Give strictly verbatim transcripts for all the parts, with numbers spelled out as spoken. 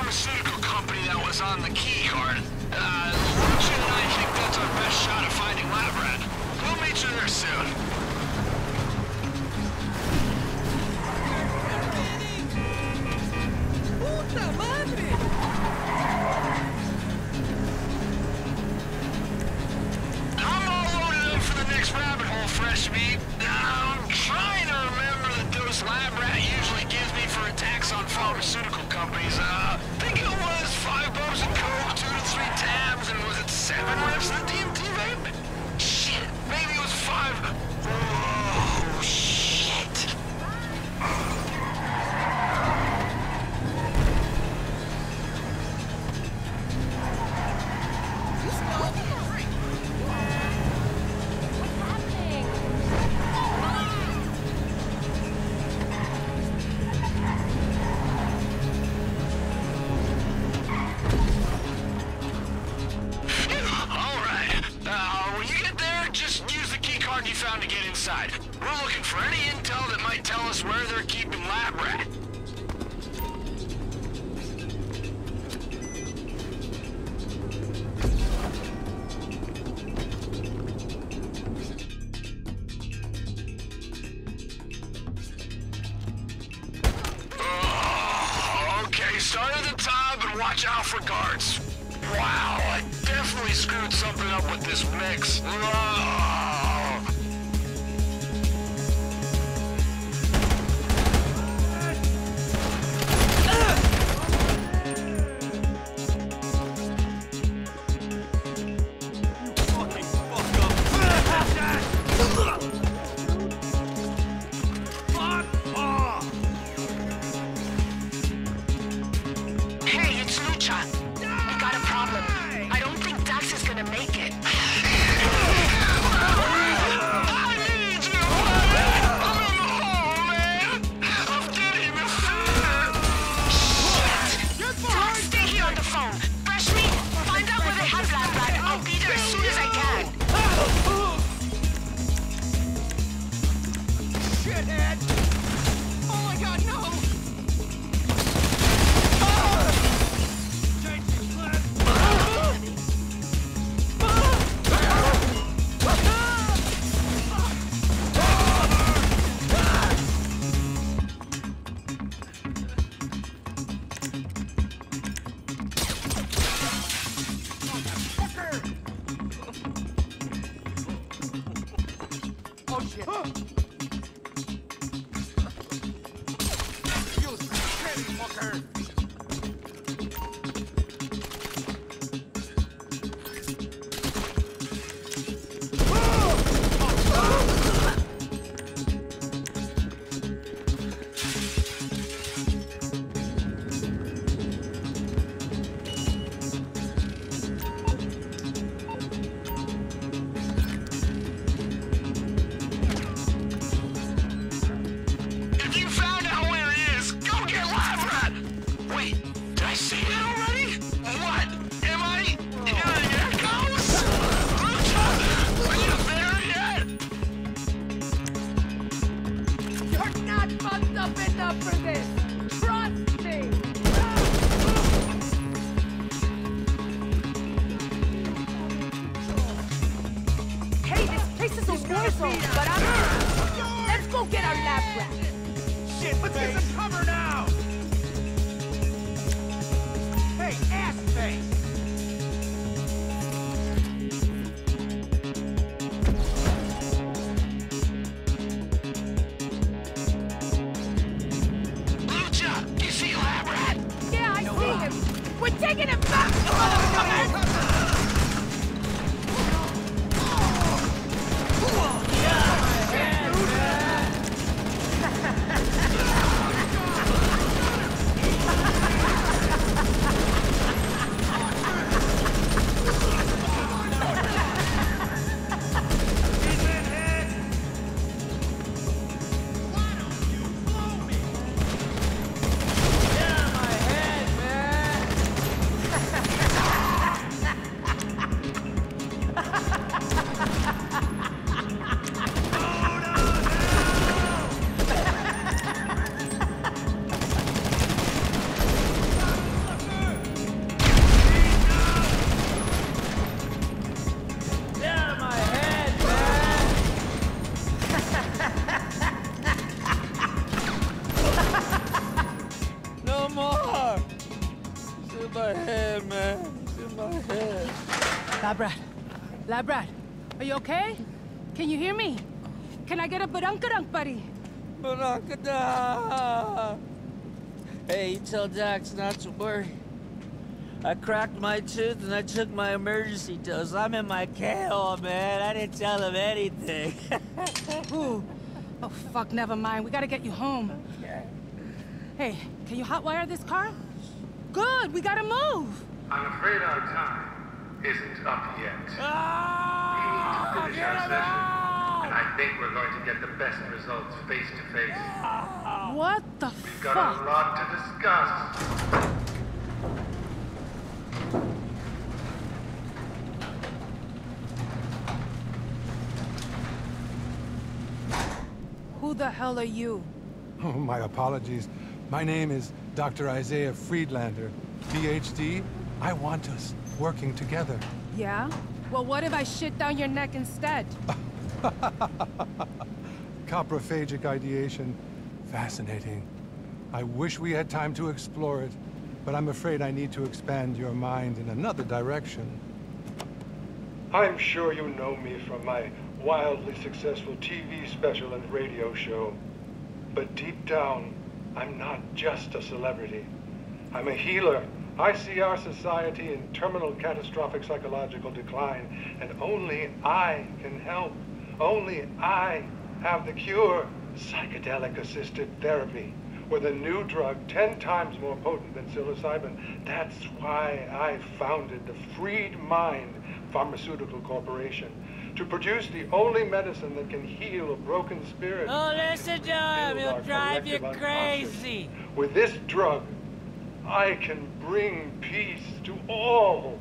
pharmaceutical company that was on the key card. Uh, Lucha and I think that's our best shot at finding Lab Rat. We'll meet you there soon. Puta madre! I'm all loaded up for the next rabbit hole, fresh meat. I'm trying to remember the dose Lab Rat usually gives me for attacks on pharmaceutical companies. Uh, I think it was five bubs of coke, two to three tabs, and was it seven reps of the D M T vape? Shit, maybe it was five. Oh, shit. You found to get inside. We're looking for any intel that might tell us where they're keeping Lab Rat. Oh, okay, start at the top and watch out for guards. Wow, I definitely screwed something up with this mix. Oh. But I'm... Let's go get our Lab Rat. Shit, let's get some cover now! Hey, ass face! Lucha, you see Lab Rat? Yeah, I see him. We're taking him back, motherfucker! Lab rat. Lab rat, are you okay? Can you hear me? Can I get a badunkadunk, buddy? Badunkadunk! Hey, you tell Dax not to worry. I cracked my tooth and I took my emergency dose. I'm in my K-hole, man. I didn't tell him anything. Ooh. Oh, fuck, never mind. We gotta get you home. Okay. Hey, can you hotwire this car? Good, we gotta move. I'm afraid our time isn't up yet. Ah, we need to finish our session, and I think we're going to get the best results face to face. What the We've got fuck? a lot to discuss. Who the hell are you? Oh, my apologies. My name is Doctor Isaiah Friedlander, P H D. I want us working together. Yeah? Well, what if I shit down your neck instead? Coprophagic ideation. Fascinating. I wish we had time to explore it, but I'm afraid I need to expand your mind in another direction. I'm sure you know me from my wildly successful T V special and radio show. But deep down, I'm not just a celebrity. I'm a healer. I see our society in terminal catastrophic psychological decline, and only I can help. Only I have the cure. Psychedelic-assisted therapy, with a new drug ten times more potent than psilocybin. That's why I founded the Freed Mind Pharmaceutical Corporation, to produce the only medicine that can heal a broken spirit. Oh, listen to him. He'll drive you crazy. With this drug, I can bring peace to all.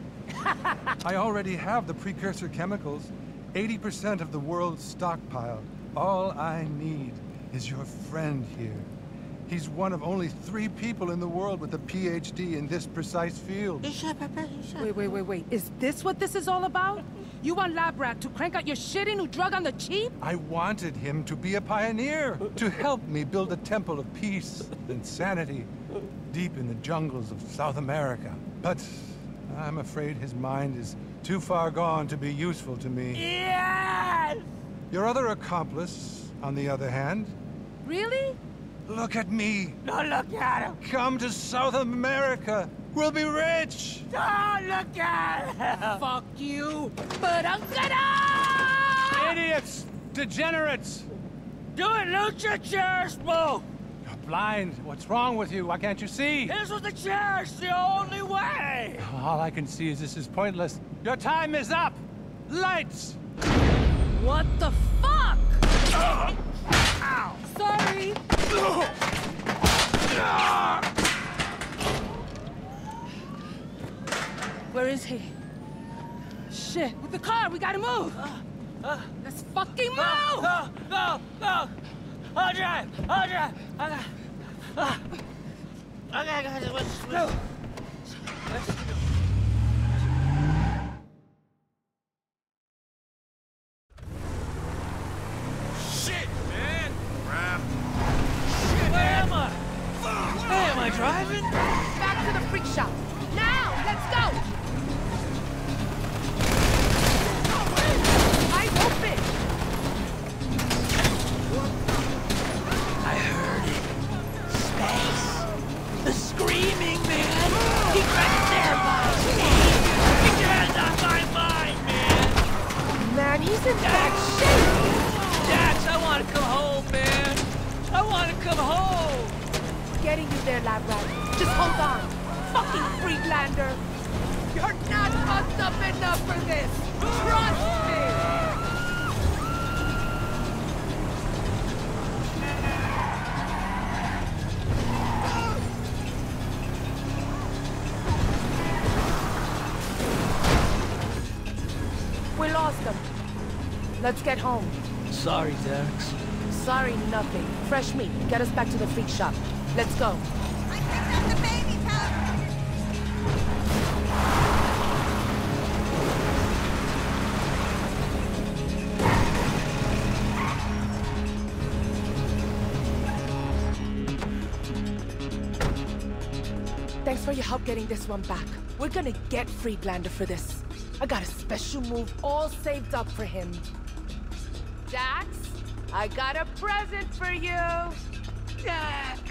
I already have the precursor chemicals. eighty percent of the world's stockpile. All I need is your friend here. He's one of only three people in the world with a P H D in this precise field. Wait, wait, wait, wait. Is this what this is all about? You want Lab Rat to crank out your shitty new drug on the cheap? I wanted him to be a pioneer, to help me build a temple of peace and sanity deep in the jungles of South America. But I'm afraid his mind is too far gone to be useful to me. Yes! Your other accomplice, on the other hand... Really? Look at me. Don't look at him. Come to South America. We'll be rich. Don't look at him. Fuck you. But I'm gonna... Idiots. Degenerates. Do it, Lucha Cherish move. You're blind. What's wrong with you? Why can't you see? This was the cherish, the only way. All I can see is this is pointless. Your time is up. Lights. What the fuck? Ow. Sorry. Where is he? Shit, with the car, we gotta move! Uh, uh, Let's fucking move! Go, go, go! I'll drive, I'll drive! I got... Uh, okay, guys, let's... let's, let's Shit, man! Crap. Where am I? Hey, am I driving? Back to the freak shop! Now! Let's go! Eyes open! I heard it. Space. The screaming, man. He tried to terrify me. He turned on my mind, man. Man, he's in bad shape! Dax, I want to come home, man. I want to come home. Getting you there, Lab Rat. Just hold on. Fucking Friedlander! You're not fucked up enough for this! Trust me! We lost them. Let's get home. Sorry, Dax. Sorry, nothing. Fresh meat. Get us back to the freak shop. Let's go. I picked up the baby powder! Thanks for your help getting this one back. We're gonna get Friedlander for this. I got a special move all saved up for him. Dax, I got a present for you. Dax.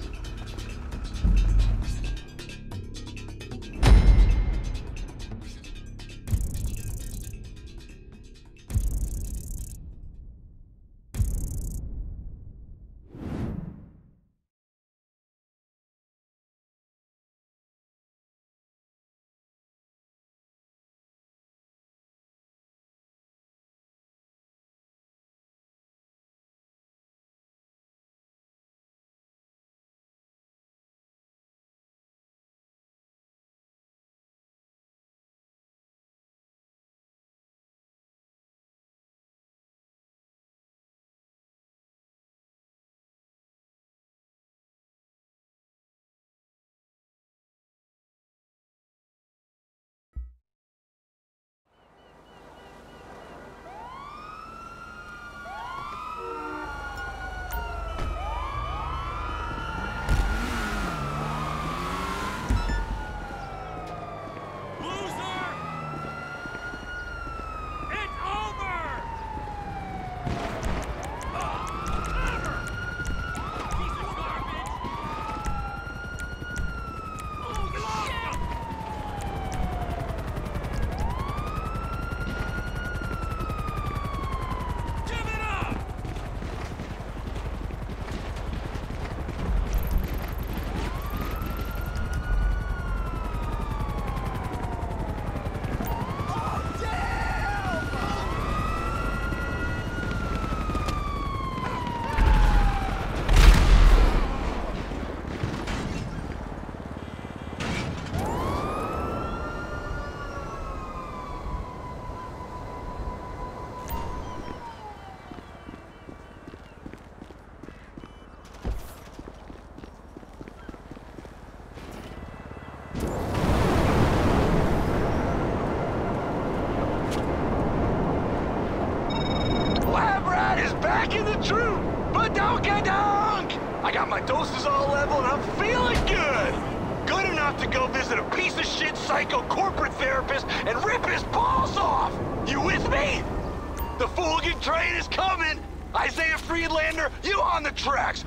Back in the troop, but don't get dunk! I got my doses all level and I'm feeling good! Good enough to go visit a piece of shit psycho corporate therapist and rip his balls off! You with me? The Fooligan train is coming! Isaiah Friedlander, you on the tracks!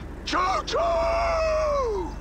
Choo-choo!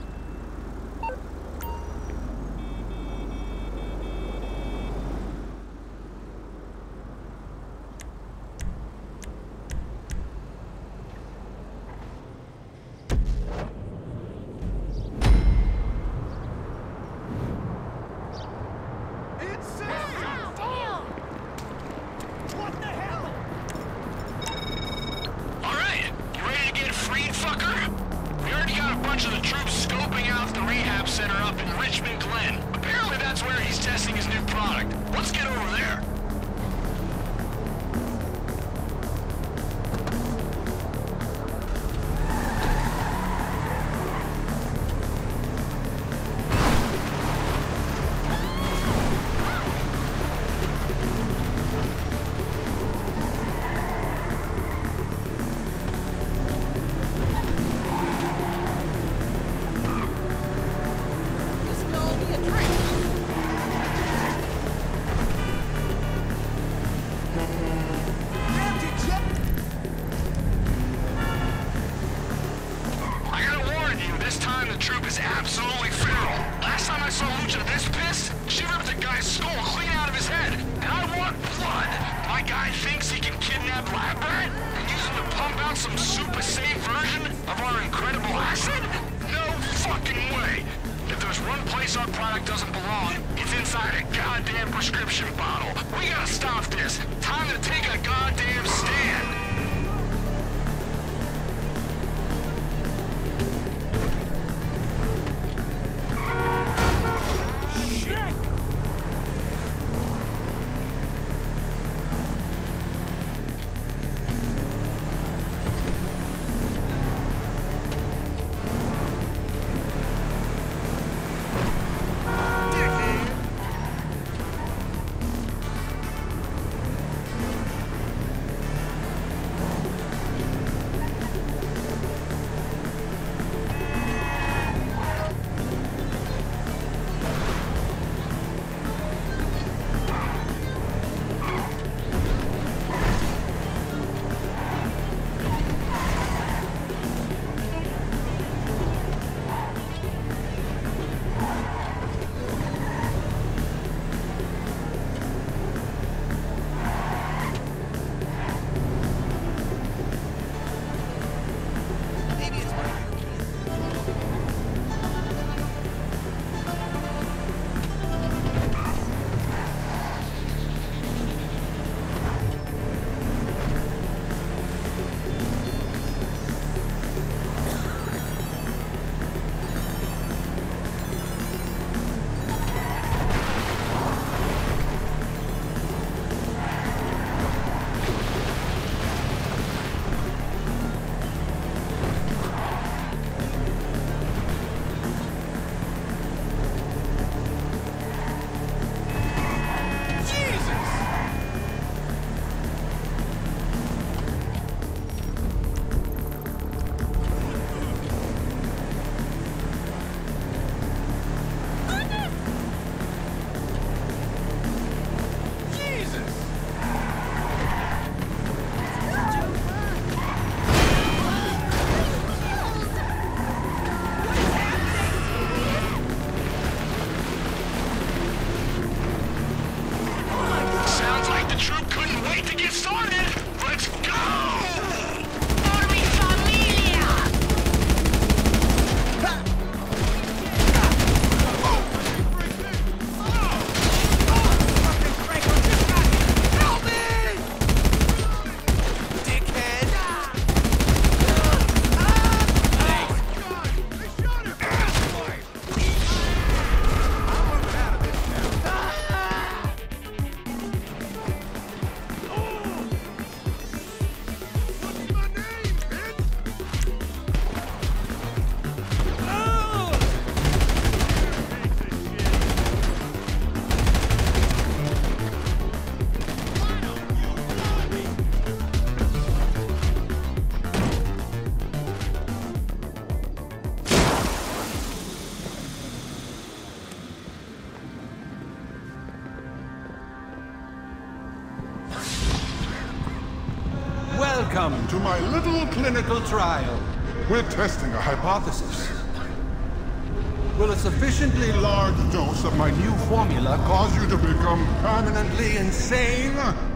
Welcome to my little clinical trial. We're testing a hypothesis. Will a sufficiently large dose of my new formula cause you to become permanently insane?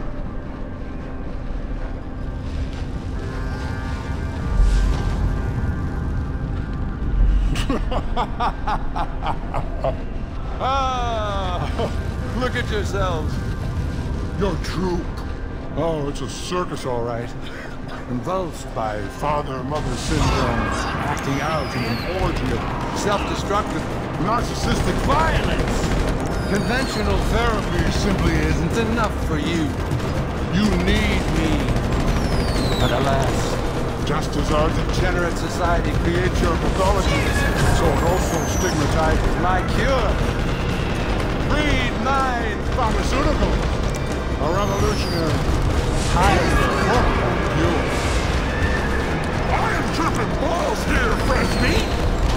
Ah, look at yourselves. Your troop. Oh, it's a circus, all right. Convulsed by father-mother syndrome, acting out in an orgy of self-destructive, narcissistic violence. Conventional therapy simply isn't enough for you. You need me. But alas, just as our degenerate society creates your pathology, so it also stigmatizes my cure. Breed Mind Pharmaceuticals. A revolutionary, highly horrible cure. I am tripping balls here, fresh meat!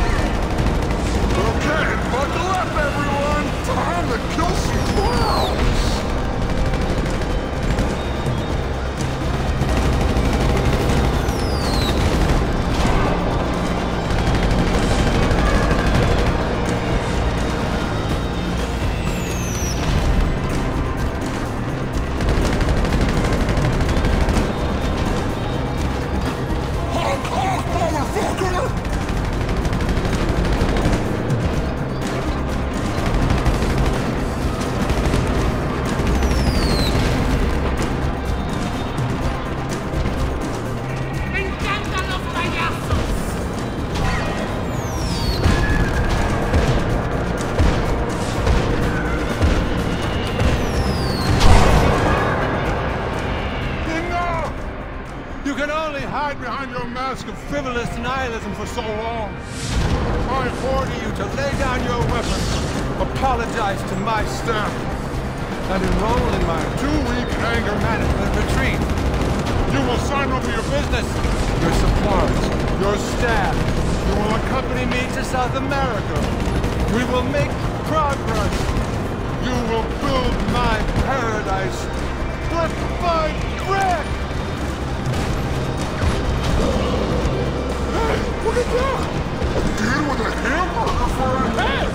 Okay, buckle up, everyone! Time to kill some clowns! Behind your mask of frivolous nihilism for so long. I order you to lay down your weapons, apologize to my staff, and enroll in my two-week anger management retreat. You will sign over your business, your supplies, your staff. You will accompany me to South America. We will make progress. You will build my paradise. Flip my brick! Look at that! A dude with a hamburger for a head!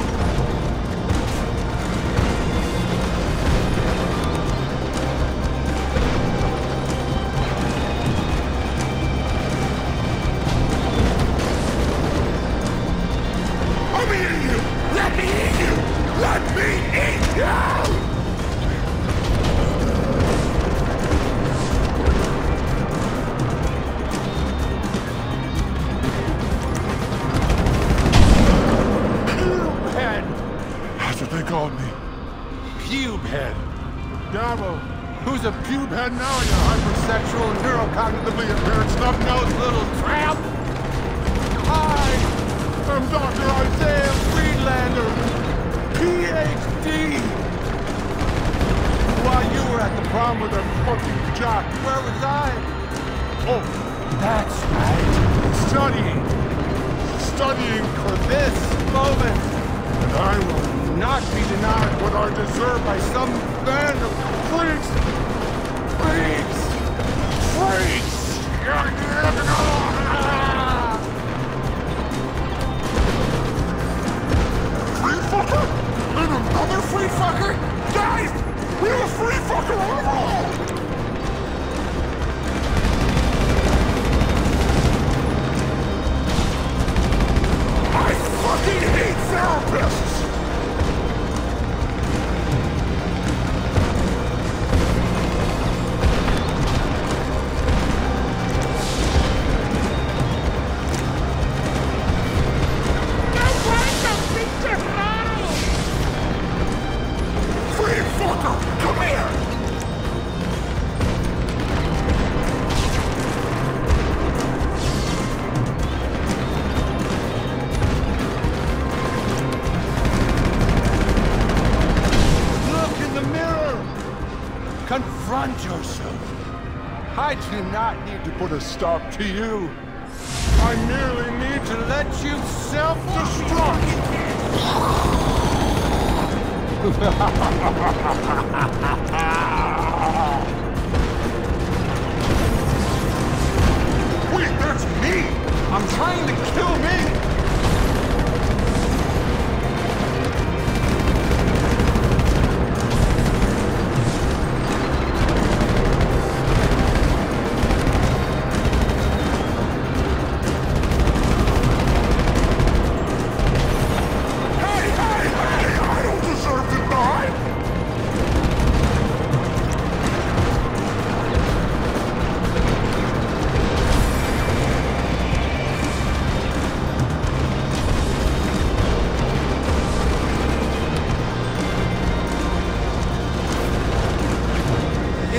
I'm eating you! Let me eat you! Let me eat you! They called me Pubehead. Darrow, who's a pubehead now, you hypersexual, neurocognitively impaired, snub-nosed little tramp? I am Doctor Isaiah Friedlander, P H D. While you were at the prom with a fucking jock, where was I? Oh, that's right. Studying. Studying for this moment. And I will not be denied what I deserve by some band of freaks! Freaks! Freaks! Free fucker? And another free fucker? Guys! We're a free fucker overall! I fucking hate therapists! Confront yourself. I do not need to put a stop to you. I merely need to let you self-destruct.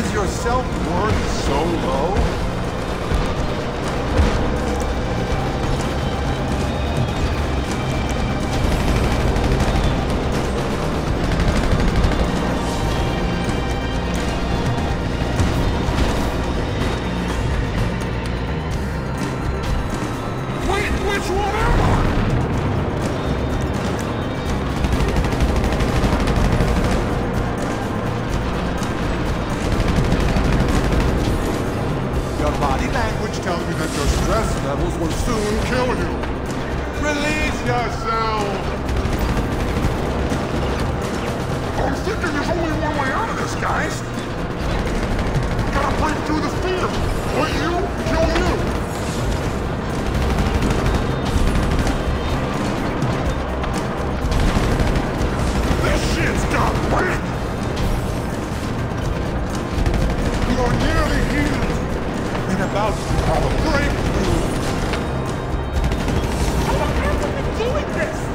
Is your self-worth so low? How the hell have we been doing this?